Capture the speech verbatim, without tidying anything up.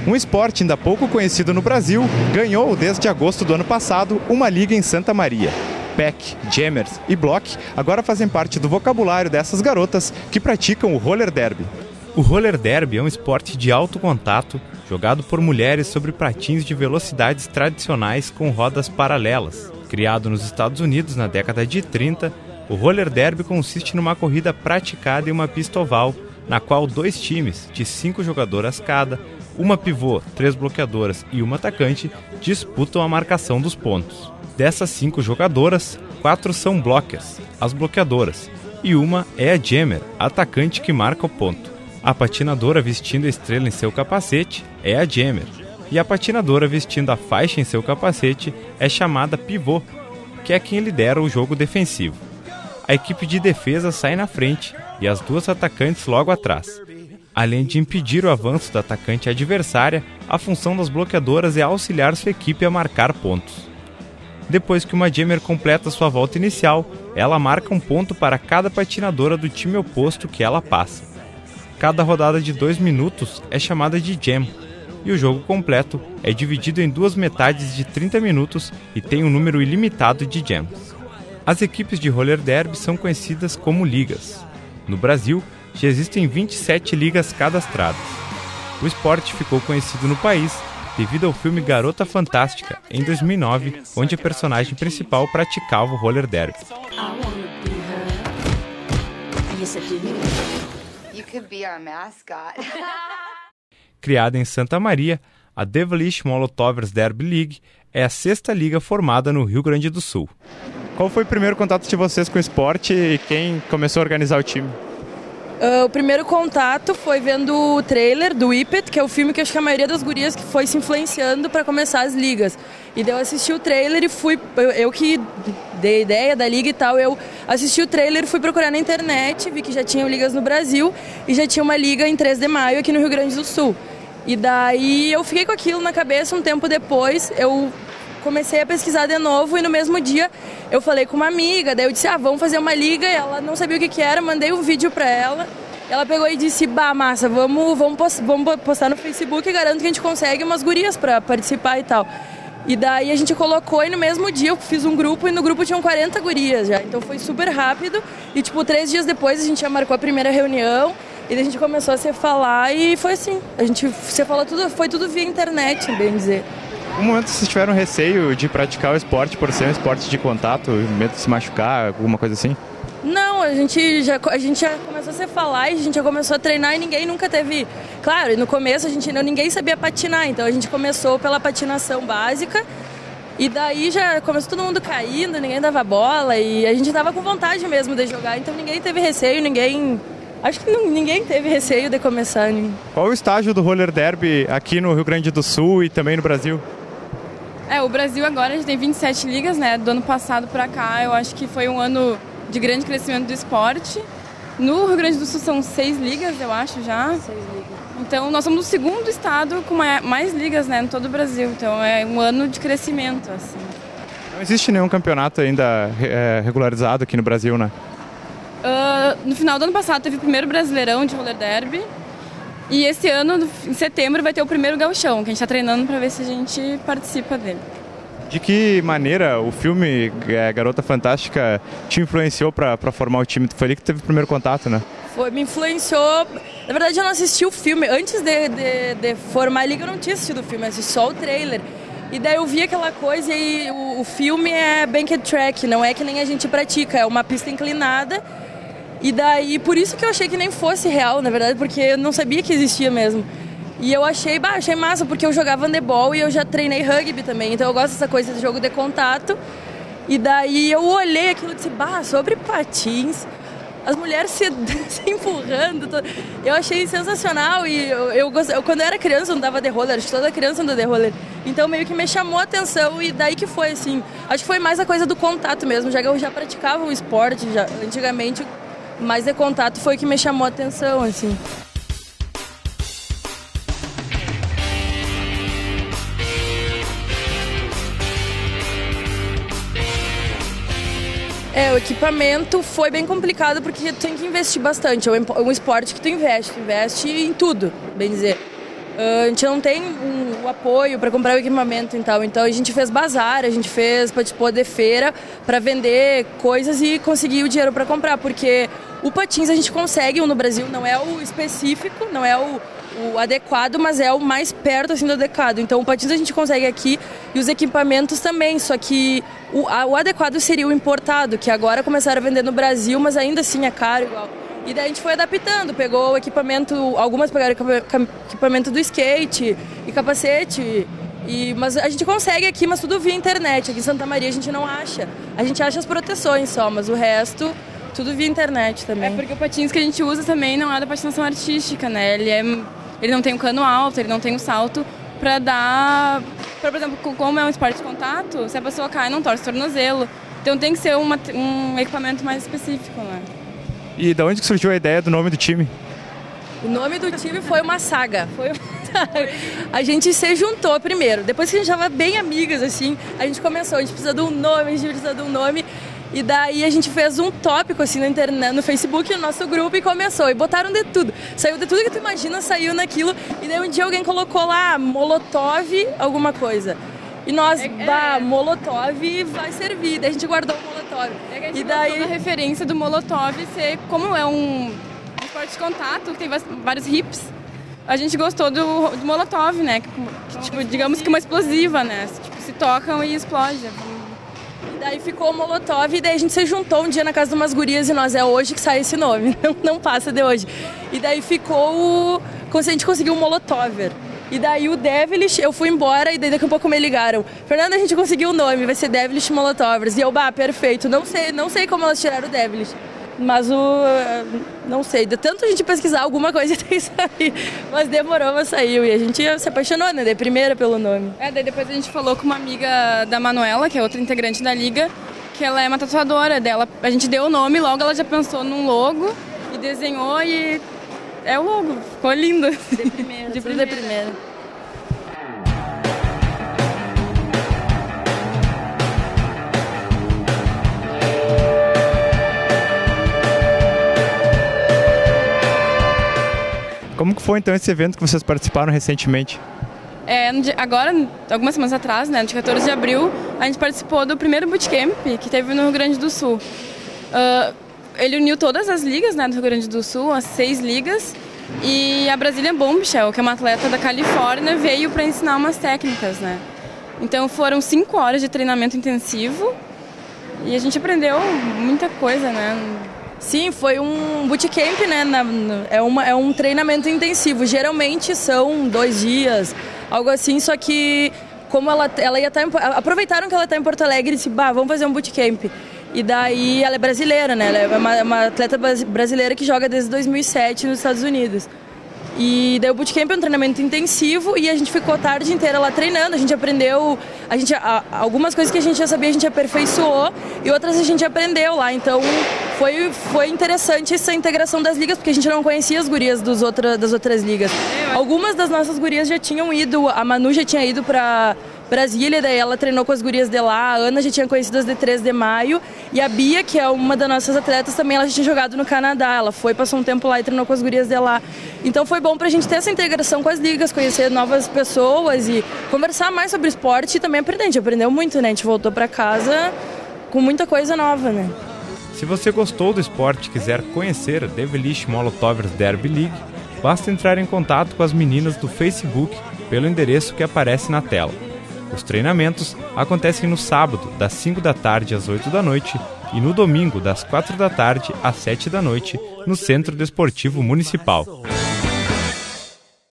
Um esporte ainda pouco conhecido no Brasil, ganhou desde agosto do ano passado uma liga em Santa Maria. Pack, Jammers e Block agora fazem parte do vocabulário dessas garotas que praticam o roller derby. O roller derby é um esporte de alto contato jogado por mulheres sobre patins de velocidades tradicionais com rodas paralelas. Criado nos Estados Unidos na década de trinta, o roller derby consiste numa corrida praticada em uma pista oval, na qual dois times, de cinco jogadoras cada, uma pivô, três bloqueadoras e uma atacante, disputam a marcação dos pontos. Dessas cinco jogadoras, quatro são blockers, as bloqueadoras, e uma é a jammer, a atacante que marca o ponto. A patinadora vestindo a estrela em seu capacete é a jammer, e a patinadora vestindo a faixa em seu capacete é chamada pivô, que é quem lidera o jogo defensivo. A equipe de defesa sai na frente e as duas atacantes logo atrás. Além de impedir o avanço da atacante adversária, a função das bloqueadoras é auxiliar sua equipe a marcar pontos. Depois que uma jammer completa sua volta inicial, ela marca um ponto para cada patinadora do time oposto que ela passa. Cada rodada de dois minutos é chamada de jam, e o jogo completo é dividido em duas metades de trinta minutos e tem um número ilimitado de jams. As equipes de roller derby são conhecidas como ligas. No Brasil, já existem vinte e sete ligas cadastradas. O esporte ficou conhecido no país devido ao filme Garota Fantástica, em dois mil e nove, onde a personagem principal praticava o roller derby. Criada em Santa Maria, a Devilish Molotovers Derby League é a sexta liga formada no Rio Grande do Sul. Qual foi o primeiro contato de vocês com o esporte e quem começou a organizar o time? Uh, o primeiro contato foi vendo o trailer do Whip It, que é o filme que acho que a maioria das gurias que foi se influenciando para começar as ligas. E daí eu assisti o trailer e fui, eu, eu que dei ideia da liga e tal, eu assisti o trailer e fui procurar na internet, vi que já tinham ligas no Brasil e já tinha uma liga em três de maio aqui no Rio Grande do Sul. E daí eu fiquei com aquilo na cabeça, um tempo depois eu comecei a pesquisar de novo e no mesmo dia eu falei com uma amiga, daí eu disse, ah, vamos fazer uma liga, e ela não sabia o que que era, mandei um vídeo pra ela, ela pegou e disse, bah, massa, vamos, vamos, post, vamos postar no Facebook e garanto que a gente consegue umas gurias pra participar e tal. E daí a gente colocou e no mesmo dia eu fiz um grupo e no grupo tinham quarenta gurias já, então foi super rápido e tipo, três dias depois a gente já marcou a primeira reunião e daí a gente começou a se falar e foi assim, a gente se falou tudo, foi tudo via internet, bem dizer. Um momento vocês tiveram receio de praticar o esporte por ser um esporte de contato, medo de se machucar, alguma coisa assim? Não, a gente, já, a gente já começou a se falar e a gente já começou a treinar e ninguém nunca teve... Claro, no começo a gente não, ninguém sabia patinar, então a gente começou pela patinação básica e daí já começou todo mundo caindo, ninguém dava bola e a gente tava com vontade mesmo de jogar, então ninguém teve receio, ninguém... Acho que não, ninguém teve receio de começar. Qual é o estágio do roller derby aqui no Rio Grande do Sul e também no Brasil? É, o Brasil agora a gente tem vinte e sete ligas, né? Do ano passado para cá, eu acho que foi um ano de grande crescimento do esporte. No Rio Grande do Sul são seis ligas, eu acho, já. Seis ligas. Então, nós somos o segundo estado com mais ligas, né, no todo o Brasil. Então, é um ano de crescimento, assim. Não existe nenhum campeonato ainda é, regularizado aqui no Brasil, né? Uh, no final do ano passado teve o primeiro Brasileirão de roller derby. E esse ano, em setembro, vai ter o primeiro gauchão, que a gente está treinando para ver se a gente participa dele. De que maneira o filme é, Garota Fantástica te influenciou para formar o time? Foi ali que teve o primeiro contato, né? Foi, me influenciou... Na verdade, eu não assisti o filme. Antes de, de, de formar a liga, eu não tinha assistido o filme, eu assisti só o trailer. E daí eu vi aquela coisa e o, o filme é banked track, não é que nem a gente pratica, é uma pista inclinada. E daí, por isso que eu achei que nem fosse real, na verdade, porque eu não sabia que existia mesmo. E eu achei, bah, achei massa, porque eu jogava handebol e eu já treinei rugby também, então eu gosto dessa coisa de jogo de contato. E daí eu olhei aquilo e disse, bah, sobre patins, as mulheres se, se empurrando, eu achei sensacional. E eu, eu, eu quando eu era criança eu andava de roller, acho que toda criança anda de roller, então meio que me chamou a atenção e daí que foi assim, acho que foi mais a coisa do contato mesmo, já que eu já praticava o esporte, já, antigamente, mais de contato foi o que me chamou a atenção, assim. É, o equipamento foi bem complicado porque tu tem que investir bastante, é um esporte que tu investe, tu investe em tudo, bem dizer. Uh, a gente não tem um, o apoio para comprar o equipamento e tal, então a gente fez bazar, a gente fez, participou de feira para vender coisas e conseguir o dinheiro para comprar, porque o patins a gente consegue, um no Brasil não é o específico, não é o, o adequado, mas é o mais perto assim do adequado, então o patins a gente consegue aqui e os equipamentos também, só que o, a, o adequado seria o importado, que agora começaram a vender no Brasil, mas ainda assim é caro igual. E daí a gente foi adaptando, pegou o equipamento, algumas pegaram equipamento do skate e capacete, e, mas a gente consegue aqui, mas tudo via internet. Aqui em Santa Maria a gente não acha, a gente acha as proteções só, mas o resto tudo via internet também. É porque o patins que a gente usa também não é da patinação artística, né? Ele, é, ele não tem um cano alto, ele não tem um salto para dar, pra, por exemplo, como é um esporte de contato, se a pessoa cai não torce o tornozelo, então tem que ser uma, um equipamento mais específico, né? E de onde que surgiu a ideia do nome do time? O nome do time foi uma saga. Foi... a gente se juntou primeiro. Depois que a gente estava bem amigas, assim, a gente começou. A gente precisa de um nome, a gente precisa de um nome. E daí a gente fez um tópico assim na internet, no Facebook, no nosso grupo, e começou. E botaram de tudo. Saiu de tudo que tu imagina, saiu naquilo. E daí um dia alguém colocou lá Molotov alguma coisa. E nós, é, bah, é. Molotov vai servir. Daí a gente guardou o Molotov. É que a gente e daí a referência do Molotov ser, como é um esporte de contato, que tem vários hips, a gente gostou do, do Molotov, né? Que, que, tipo, digamos que uma explosiva, né? Tipo, se tocam e explode. E daí ficou o Molotov, e daí a gente se juntou um dia na casa de umas gurias e nós, é hoje que sai esse nome, não, não passa de hoje. E daí ficou o... a gente conseguiu o Molotover. E daí o Devilish, eu fui embora e daí daqui a pouco me ligaram. Fernanda, a gente conseguiu o nome, vai ser Devilish Molotovers. E eu, bah, perfeito. Não sei, não sei como elas tiraram o Devilish. Mas o... não sei, de tanto a gente pesquisar, alguma coisa tem que sair. Mas demorou, mas saiu. E a gente se apaixonou, né? De primeira pelo nome. É, daí depois a gente falou com uma amiga da Manuela, que é outra integrante da Liga, que ela é uma tatuadora dela. A gente deu o nome, logo ela já pensou num logo e desenhou e... é o logo, ficou lindo. De primeira. De primeira. De primeira. Como que foi então esse evento que vocês participaram recentemente? É, agora, algumas semanas atrás, né, no dia quatorze de abril, a gente participou do primeiro bootcamp que teve no Rio Grande do Sul. Uh, ele uniu todas as ligas, né, do Rio Grande do Sul, as seis ligas. E a Brazilian Bombshell, que é uma atleta da Califórnia, veio para ensinar umas técnicas, né? Então foram cinco horas de treinamento intensivo e a gente aprendeu muita coisa, né? Sim, foi um bootcamp, né? Na, no, é, uma, é um treinamento intensivo. Geralmente são dois dias, algo assim, só que como ela, ela ia estar... aproveitaram que ela está em Porto Alegre e disse, bah, vamos fazer um bootcamp. E daí ela é brasileira, né? Ela é uma, uma atleta brasileira que joga desde dois mil e sete nos Estados Unidos. E daí o bootcamp é um treinamento intensivo e a gente ficou a tarde inteira lá treinando. A gente aprendeu, a gente, a, algumas coisas que a gente já sabia a gente aperfeiçoou e outras a gente aprendeu lá. Então foi, foi interessante essa integração das ligas, porque a gente não conhecia as gurias dos outra, das outras ligas. Algumas das nossas gurias já tinham ido, a Manu já tinha ido para Brasília, daí ela treinou com as gurias de lá, a Ana já tinha conhecido as de três de maio, e a Bia, que é uma das nossas atletas, também ela já tinha jogado no Canadá, ela foi, passou um tempo lá e treinou com as gurias de lá. Então foi bom pra gente ter essa integração com as ligas, conhecer novas pessoas e conversar mais sobre esporte e também aprender. A gente aprendeu muito, né? A gente voltou pra casa com muita coisa nova, né? Se você gostou do esporte e quiser conhecer a Devilish Molotovers Derby League, basta entrar em contato com as meninas do Facebook pelo endereço que aparece na tela. Os treinamentos acontecem no sábado, das cinco da tarde às oito da noite, e no domingo, das quatro da tarde às sete da noite, no Centro Desportivo Municipal.